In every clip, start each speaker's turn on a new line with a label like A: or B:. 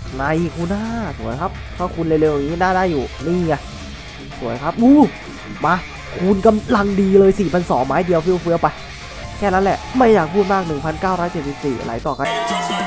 A: มาอีกคูน่าสวยครับถ้าคูณเร็วๆอย่างนี้ได้อยู่นี่ไงสวยครับมาคูณกำลังดีเลย 4,200 ไม้เดียวเฟื่อไปแค่นั้นแหละไม่อยากพูดมาก 1,974 ไหลต่อกัน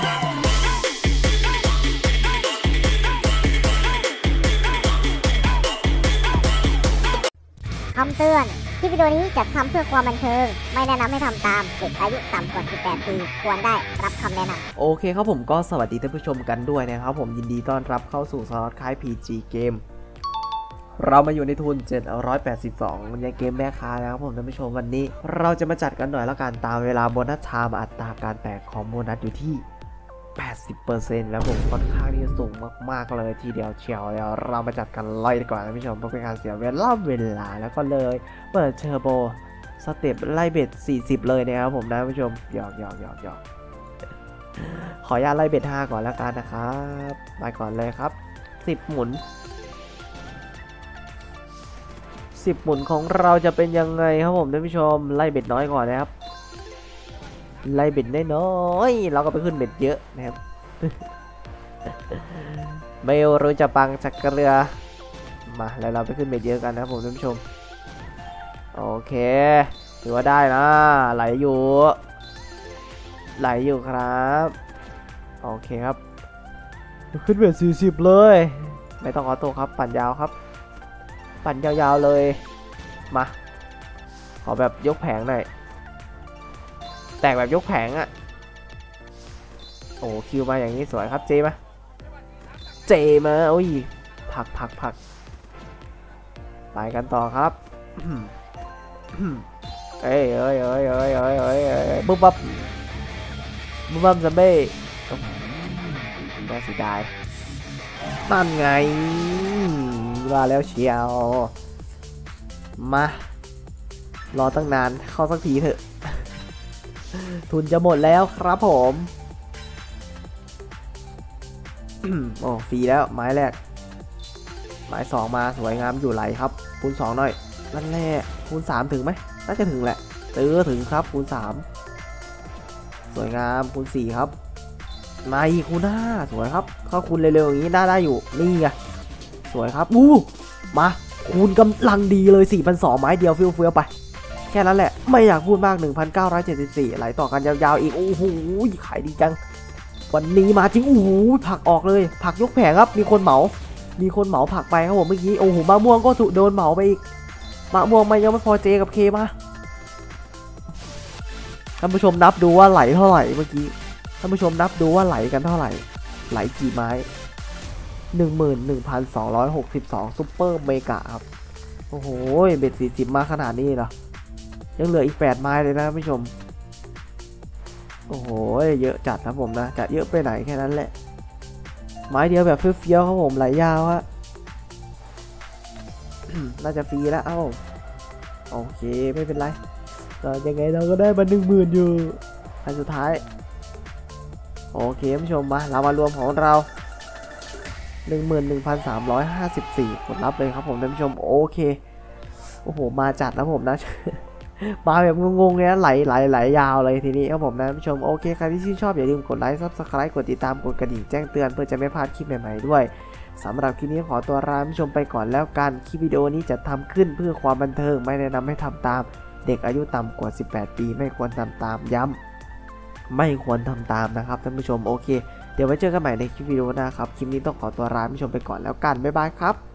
B: คำเตือนคลิปวิดีโอนี้จัดทำเพื่อความบันเทิงไม่แนะนำให้ทำตามเด็กอายุต่ำกว่า 18 ปีควรได้รับคำแนะนำ
A: โอเคครับผมก็สวัสดีท่านผู้ชมกันด้วยนะครับผมยินดีต้อนรับเข้าสู่สล็อตคล้าย PG เกมเรามาอยู่ในทุน 782ในเกมแม่ค้านะครับผมท่านผู้ชมวันนี้เราจะมาจัดกันหน่อยแล้วกันตามเวลาโบนัสไทม์อัตราการแตกของโบนัสอยู่ที่ 80% แล้วผมค่อนข้างที่จะสูงมากๆเลยทีเดียวเชียวแล้วเรามาจัดกันเลยดีกว่าท่านผู้ชมเพื่อเป็นการเสียเวลาแล้วก็เลยเปิดเทอร์โบสเต็ปไล่เบ็ด40เลยนะครับผมนะท่านผู้ชมหยอกขออนุญาตไล่เบ็ด5ก่อนแล้วกันนะครับไปก่อนเลยครับ10หมุน10หมุนของเราจะเป็นยังไงครับผมท่านผู้ชมไล่เบ็ดน้อยก่อนนะครับไล่เบ็ดน้อยเราก็ไปขึ้นเบ็ดเยอะนะครับ ไม่รู้จะปังจากเรือมาแล้วเราไปขึ้นเบ็ดเยอะกันนะครับผมท่านผู้ชมโอเคถือว่าได้นะไหลอยู่ครับโอเคครับขึ้นเบ็ด40เลยไม่ต้องออโต้ครับปั่นยาวครับปั่นยาวๆเลยมาขอแบบยกแผงหน่อยแตกแบบยกแผงอ่ะโอ้คิวมาอย่างนี้สวยครับเจมาโอ้ยผักไปกันต่อครับเอ้ยบึ้มซัมเบ้น่าเสียดายนั่นไงว่าแล้วเชียวมารอตั้งนานเข้าสักทีเถอะทุนจะหมดแล้วครับผมโอ้ฟรีแล้วไม้แรกไม้2มาสวยงามอยู่ไหลครับคูณ2หน่อยนั่นแหละคูณ3ถึงไหมน่าจะถึงแหละถึงครับคูณ3สวยงามคูณ4ครับมาอีกคูณ5สวยครับเข้าคูณเร็วๆอย่างนี้ได้อยู่นี่ไงสวยครับมาคูณกำลังดีเลย 4,200 ไม้เดียวเฟื่อไปแค่นั้นแหละไม่อยากพูดมาก 1,974 ไหลต่อกันยาวๆอีกโอ้โหขายดีจังวันนี้มาจริงโอ้โหผักออกเลยผักยกแผงครับมีคนเหมาผักไปครับผมเมื่อกี้โอ้โหมะม่วงก็โดนเหมาไปอีกมะม่วงมันยังไม่พอเจกับเคมาท่านผู้ชมนับดูว่าไหลเท่าไหร่เมื่อกี้ท่านผู้ชมนับดูว่าไหลกันเท่าไหร่ไหลกี่ไม้ 11,262 ซุปเปอร์เมกะครับโอ้โหเบ็ด40มาขนาดนี้เหรอยังเหลืออีก8ไม้เลยนะท่านผู้ชมโอ้โหเยอะจัดครับผมนะจะเยอะไปไหนแค่นั้นแหละไม้เดียวแบบเฟี้ยวๆครับผมไหลยาวฮะ น่าจะฟรีแล้วโอเคไม่เป็นไรยังไงเราก็ได้มา10,000อยู่อันสุดท้ายโอเคท่านผู้ชมมาเรามารวมของเรา 11,354 ผลลัพธ์เลยครับผมท่านผู้ชมโอเคโอ้โหมาจัดแล้วผมนะ มาแบบงงๆเลยนะไหลยาวเลยทีนี้ครับผมนะท่านผู้ชมโอเคใครที่ชื่นชอบอย่าลืมกดไลค์ Subscribe กดติดตามกดกระดิ่งแจ้งเตือนเพื่อจะไม่พลาดคลิปใหม่ๆด้วยสำหรับคลิปนี้ขอตัวลาท่านผู้ชมไปก่อนแล้วกันคลิปวิดีโอนี้จะทำขึ้นเพื่อความบันเทิงไม่แนะนำให้ทำตามเด็กอายุต่ำกว่า18ปีไม่ควรทำตามย้ำไม่ควรทำตามนะครับท่านผู้ชมโอเคเดี๋ยวไว้เจอกันใหม่ในคลิปวิดีโอหน้าครับคลิปนี้ต้องขอตัวลาท่านผู้ชมไปก่อนแล้วกันบ๊ายบายครับ